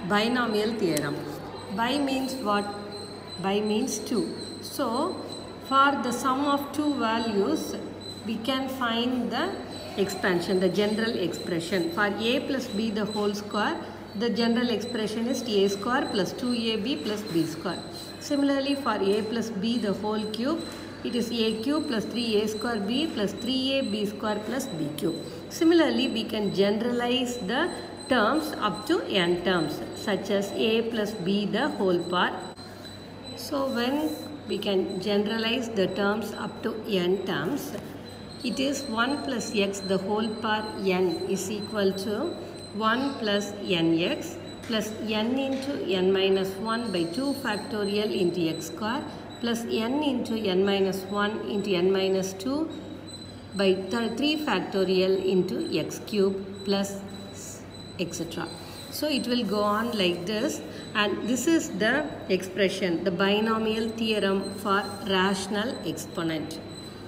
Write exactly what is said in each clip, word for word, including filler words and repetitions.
binomial theorem. Bi means what? Bi means two. So for the sum of two values, we can find the expansion, the general expression. For a plus b the whole square, the general expression is a square plus two a b plus b square. Similarly, for a plus b the whole cube, it is a cube plus three a square b plus three a b square plus b cube. Similarly, we can generalize the terms up to n terms, such as a plus b the whole part. So when we can generalize the terms up to n terms, it is one plus x the whole power n is equal to one plus nx plus n into n minus one by two factorial into x square plus n into n minus one into n minus two by three factorial into x cube plus et cetera. So it will go on like this, and this is the expression, the binomial theorem for rational exponent.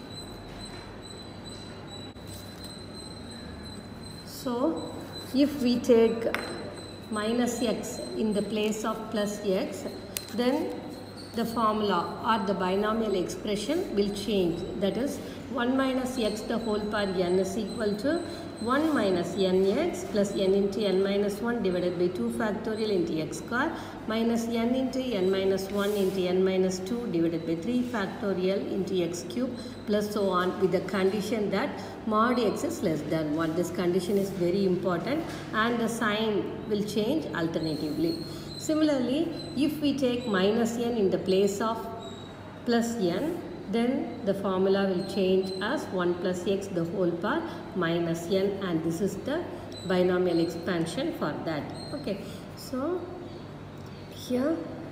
So if we take minus x in the place of plus x, then the formula or the binomial expression will change. That is, one minus x the whole power n is equal to one minus nx plus n into n minus one divided by two factorial into x square minus n into n minus one into n minus two divided by three factorial into x cube plus so on, with the condition that mod x is less than one. This condition is very important, and the sign will change alternatively. Similarly, if we take minus n in the place of plus n, then the formula will change as one plus x the whole power minus n, and this is the binomial expansion for that. Okay, so here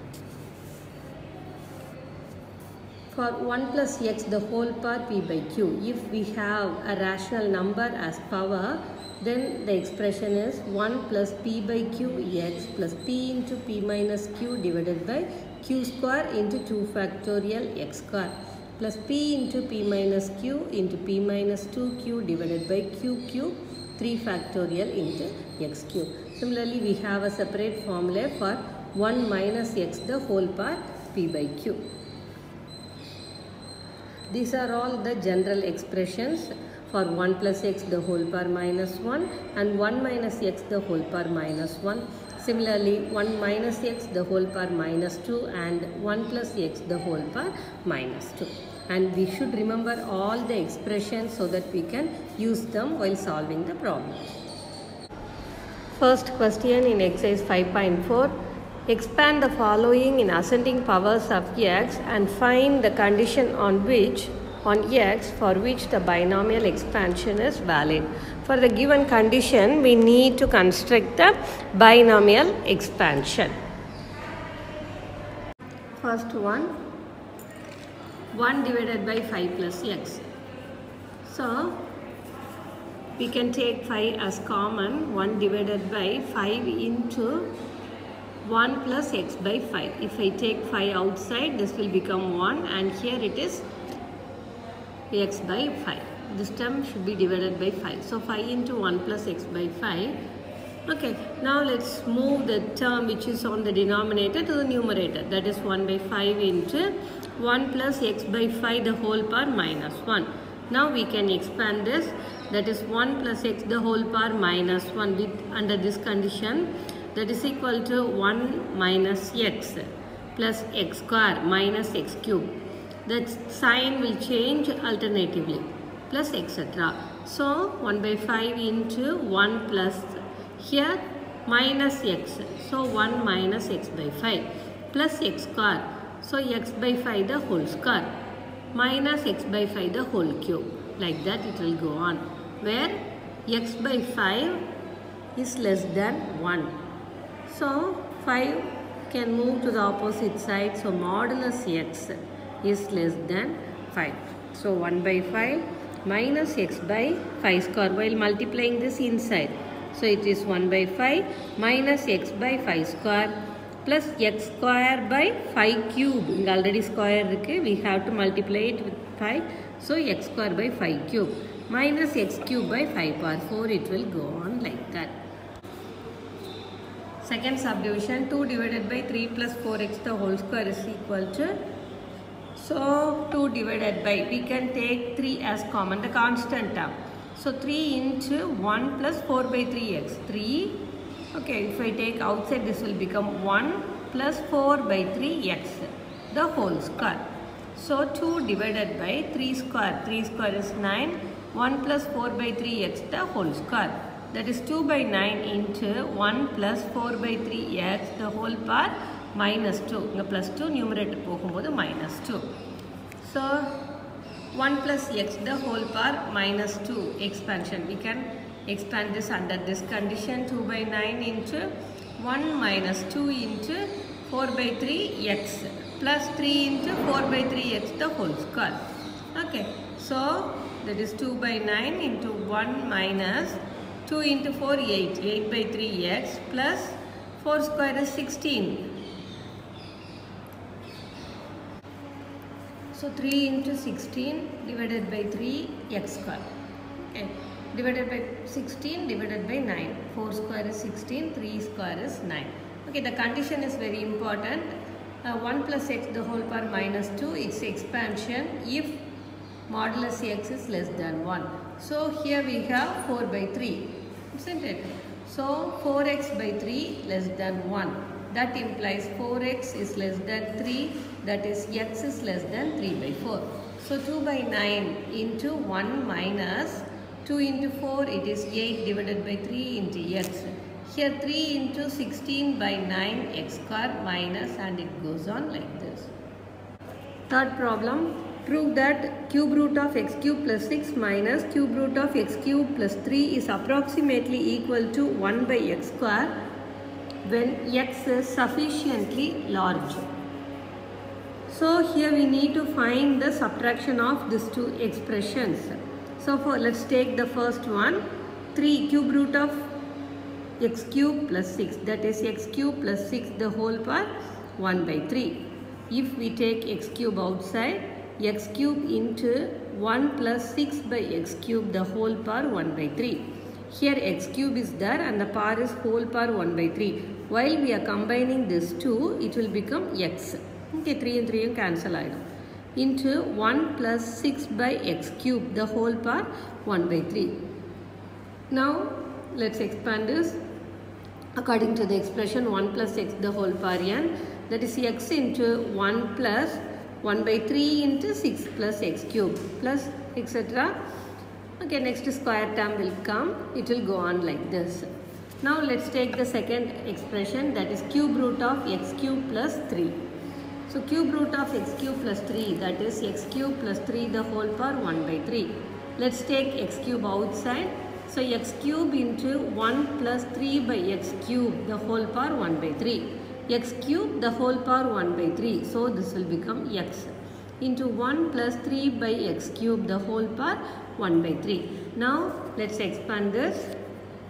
for one plus x the whole power p by q, if we have a rational number as power, then the expression is one plus p by q x plus p into p minus q divided by q square into two factorial x square plus p into p minus q into p minus two q divided by q cube three factorial into x cube. Similarly, we have a separate formula for one minus x the whole power p by q. These are all the general expressions for one plus x the whole power minus one and one minus x the whole power minus one. Similarly, one minus x the whole power minus two and one plus x the whole power minus two. And we should remember all the expressions so that we can use them while solving the problem. First question in exercise five point four. Expand the following in ascending powers of x and find the condition on which on x for which the binomial expansion is valid. For the given condition, we need to construct the binomial expansion. First one, one divided by five plus x. So we can take five as common. one divided by five into one plus x by five. If I take five outside, this will become one, and here it is x by five. This term should be divided by five. So five into one plus x by five. Okay, now let's move the term which is on the denominator to the numerator. That is one by five into one plus x by five the whole power minus one. Now we can expand this. That is one plus x the whole power minus one with under this condition. That is equal to one minus x plus x square minus x cube. That sign will change alternatively plus et cetera. So one by five into one plus here minus x. So one minus x by five plus x square. So x by five the whole square minus x by five the whole cube. Like that it will go on, where x by five is less than one. So five can move to the opposite side. So modulus x is less than five. So one by five minus x by five square, while multiplying this inside. So it is one by five minus x by five square plus x square by five cube. Already square, we have to multiply it with five. So x square by five cube minus x cube by five power four. It will go on like that. Second subdivision, two divided by three plus four x the whole square is equal to, so two divided by, we can take three as common, the constant term. So three into one plus four by three x, three, okay, if I take outside this will become one plus four by three x, the whole square. So two divided by three square, three square is nine, one plus four by three x the whole square. That is two by nine into one plus four by three x the whole power minus two. Plus two numerator போகும்போது minus two. So one plus x the whole power minus two expansion. We can expand this under this condition. two by nine into one minus two into four by three x plus three into four by three x the whole square. Okay. So that is two by nine into one minus two into four, eight. eight by three x plus four square is sixteen. So three into sixteen divided by three x square. Okay. Divided by sixteen divided by nine. four square is sixteen, three square is nine. Okay, the condition is very important. Uh, one plus x the whole power minus two, its expansion if modulus x is less than one. So here we have four by three, isn't it? So four x by three less than one. That implies four x is less than three, that is x is less than three by four. So two by nine into one minus two into four, it is eight divided by three into x. Here three into sixteen by nine x square minus, and it goes on like this. Third problem, prove that cube root of x cube plus six minus cube root of x cube plus three is approximately equal to one by x square when x is sufficiently large. So here we need to find the subtraction of these two expressions. So for let's take the first one, three cube root of x cube plus six, that is x cube plus six the whole power one by three. If we take x cube outside, x cube into one plus six by x cube the whole power one by three. Here x cube is there and the power is whole power one by three. While we are combining this two, it will become x. Okay, three and three cancel item. Into one plus six by x cube the whole power one by three. Now let's expand this according to the expression one plus x the whole power n, that is x into one plus one by three into six plus x cube plus et cetera. Okay, next square term will come, it will go on like this. Now let's take the second expression, that is cube root of x cube plus three. So cube root of x cube plus three, that is x cube plus three the whole power one by three. Let's take x cube outside. So x cube into one plus three by x cube the whole power one by three. X cube the whole power one by three. So this will become x into one plus three by x cube the whole power one by three. Now let's expand this.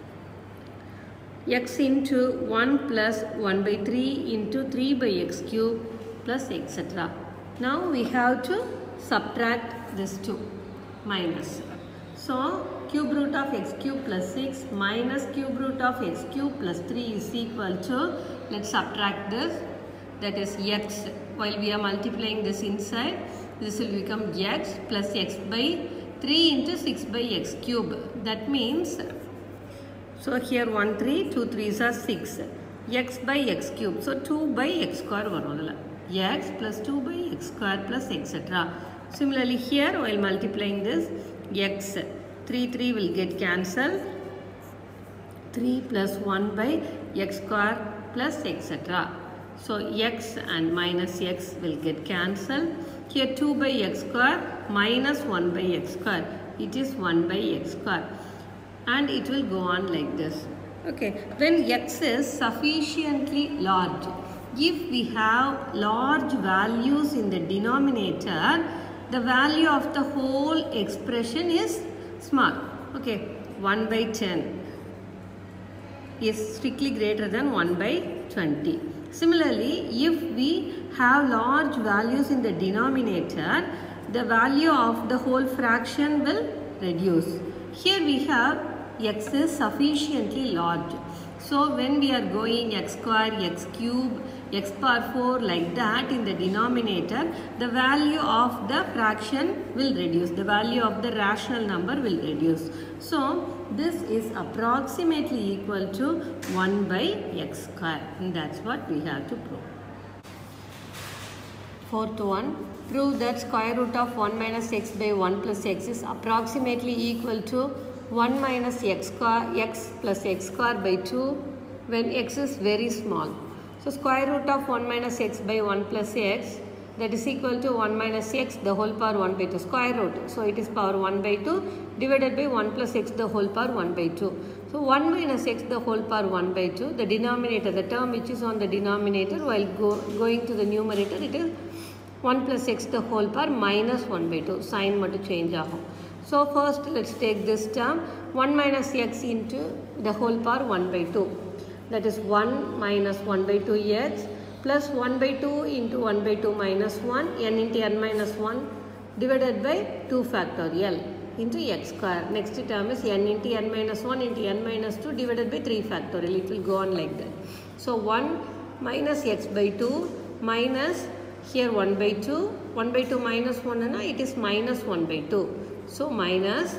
X into one plus one by three into three by x cube plus et cetera. Now we have to subtract this two minus. So cube root of x cube plus six minus cube root of x cube plus three is equal to, let's subtract this, that is x. While we are multiplying this inside, this will become x plus x by three into six by x cube. That means, so here one three, two threes are six, x by x cube. So two by x square x plus two by x square plus et cetera. Similarly here, while multiplying this, x, three, three will get cancelled, three plus one by x square plus et cetera. So x and minus x will get cancelled. Here two by x square minus one by x square. It is one by x square. And it will go on like this. Okay. When x is sufficiently large, if we have large values in the denominator, the value of the whole expression is small. Okay. one by ten is strictly greater than one by twenty. Similarly, if we have large values in the denominator, the value of the whole fraction will reduce. Here we have x is sufficiently large. So when we are going x square, x cube, x power four like that in the denominator, the value of the fraction will reduce. The value of the rational number will reduce. So this is approximately equal to one by x square. And that's what we have to prove. Fourth one, prove that square root of one minus x by one plus x is approximately equal to one minus x square, x plus x square by two when x is very small. So square root of one minus x by one plus x, that is equal to one minus x the whole power one by two, square root. So it is power one by two divided by one plus x the whole power one by two. So one minus x the whole power one by two, the denominator, the term which is on the denominator, while go, going to the numerator, it is one plus x the whole power minus one by two. Sign matu change ahum. So first let's take this term, one minus x into the whole power one by two. That is one minus one by two x plus one by two into one by two minus one, n into n minus one divided by two factorial into x square. Next term is n into n minus one into n minus two divided by three factorial. It will go on like that. So one minus x by two minus here one by two, one by two minus one, and it is minus one by two. So minus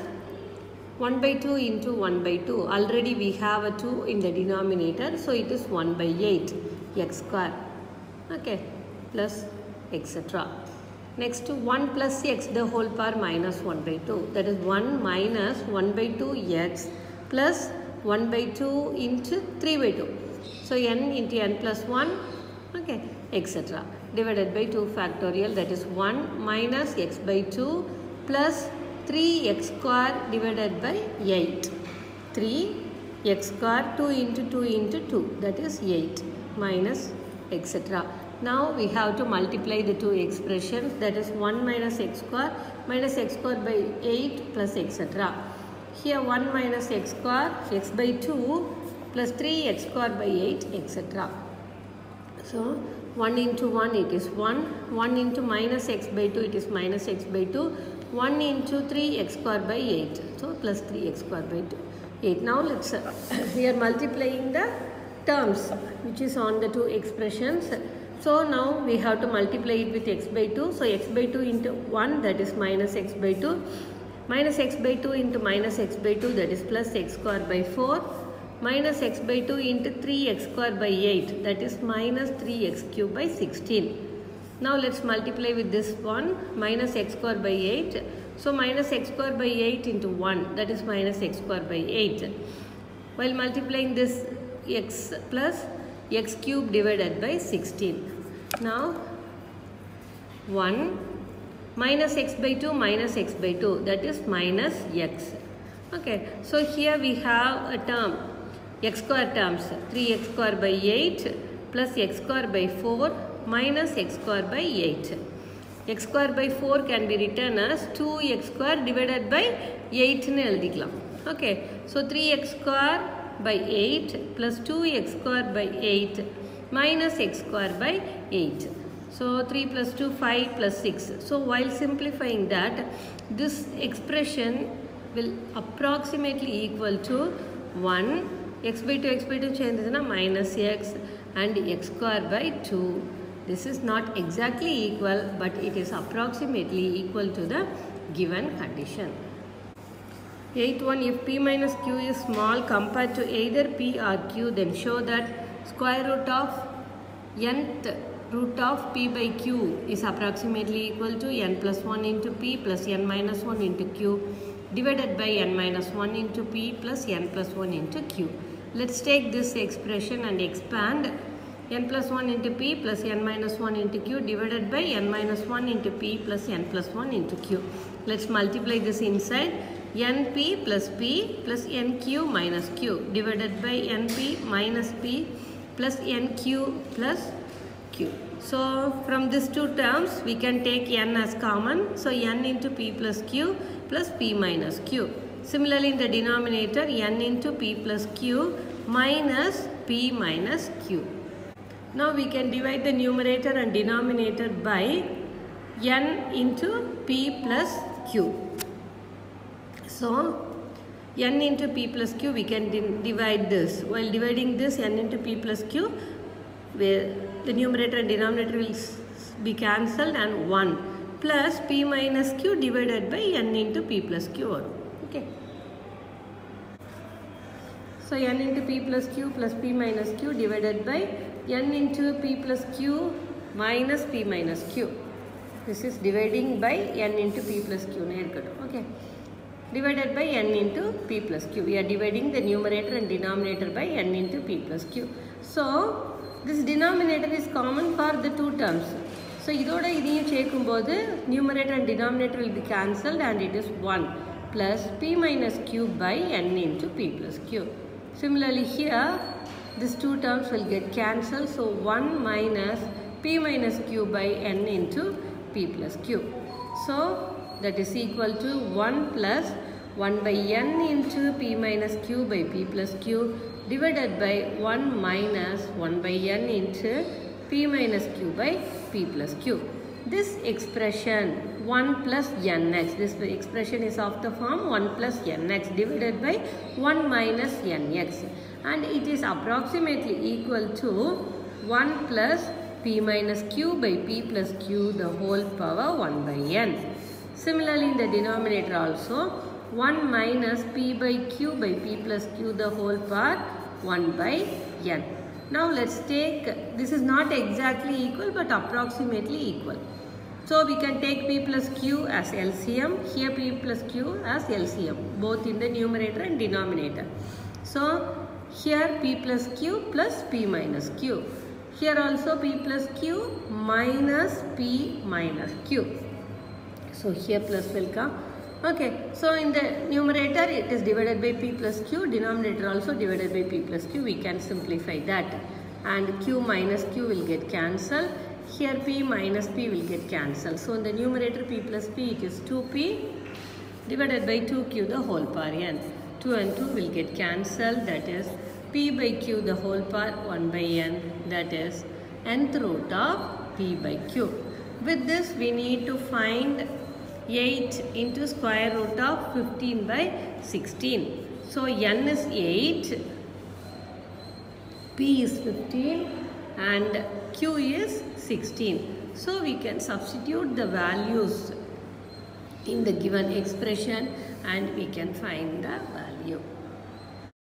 one by two into one by two. Already we have a two in the denominator. So it is one by eight x square. Okay. Plus et cetera. Next to one plus x the whole power minus one by two. That is one minus one by two x plus one by two into three by two. So n into n plus one. Okay. et cetera. Divided by two factorial, that is one minus x by two plus three x square divided by eight. three x square, two into two into two, that is eight minus et cetera. Now we have to multiply the two expressions, that is one minus x square minus x square by eight plus et cetera. Here one minus x square, x by two plus three x square by eight et cetera. So one into one it is one, one into minus x by two it is minus x by two, one into three x square by eight, so plus three x square by two, eight. Now let's, uh, we are multiplying the terms which is on the two expressions. So now we have to multiply it with x by two, so x by two into one, that is minus x by two, minus x by two into minus x by two, that is plus x square by four, minus x by two into three x square by eight, that is minus three x cube by sixteen. Now let's multiply with this one, minus x square by eight. So minus x square by eight into one, that is minus x square by eight. While multiplying this x plus x cube divided by sixteen. Now one minus x by two minus x by two, that is minus x. Okay, so here we have a term, x square terms, three x square by eight plus x square by four minus x square by eight. X square by four can be written as two x square divided by eight nu eludikalam. Okay, so three x square by eight plus two x square by eight minus x square by eight. So three plus two, five plus six. So while simplifying that, this expression will approximately equal to one, x by two, x by two change is minus x and x square by two. This is not exactly equal, but it is approximately equal to the given condition. eighth one, if p minus q is small compared to either p or q, then show that square root of nth root of p by q is approximately equal to n plus one into p plus n minus one into q divided by n minus one into p plus n plus one into q. Let's take this expression and expand. N plus one into p plus n minus one into q divided by n minus one into p plus n plus one into q. Let's multiply this inside. Np plus p plus nq minus q divided by np minus p plus nq plus q. So from these two terms we can take n as common. So n into p plus q plus p minus q. Similarly in the denominator, n into p plus q minus p minus q. Now we can divide the numerator and denominator by n into p plus q. So n into p plus q, we can divide this. While dividing this n into p plus q, where the numerator and denominator will be cancelled, and one plus p minus q divided by n into p plus q. Okay. So n into p plus q plus p minus q divided by n into p plus q minus p minus q. This is dividing by n into p plus q. Okay. Divided by n into p plus q. We are dividing the numerator and denominator by n into p plus q. So this denominator is common for the two terms. So idoda idiyum cheekumbodhu numerator and denominator will be cancelled, and it is one plus p minus q by n into p plus q. Similarly here, these two terms will get cancelled. So one minus p minus q by n into p plus q. So that is equal to one plus one by n into p minus q by p plus q divided by one minus one by n into p minus q by p plus q. This expression one plus nx, this expression is of the form one plus nx divided by one minus nx, and it is approximately equal to one plus p minus q by p plus q the whole power one by n. Similarly, in the denominator also, one minus p by q by p plus q the whole power one by n. Now let's take, this is not exactly equal but approximately equal. So we can take p plus q as L C M, here p plus q as L C M, both in the numerator and denominator. So here p plus q plus p minus q. Here also p plus q minus p minus q. So here plus will come. Okay, so in the numerator it is divided by p plus q, denominator also divided by p plus q. We can simplify that, and q minus q will get cancelled. Here p minus p will get cancelled. So in the numerator p plus p, it is two p divided by two q the whole power n. two and two will get cancelled, that is p by q the whole power one by n, that is nth root of p by q. With this we need to find eight into square root of fifteen by sixteen. So n is eight, p is fifteen, and q is sixteen. So we can substitute the values in the given expression and we can find the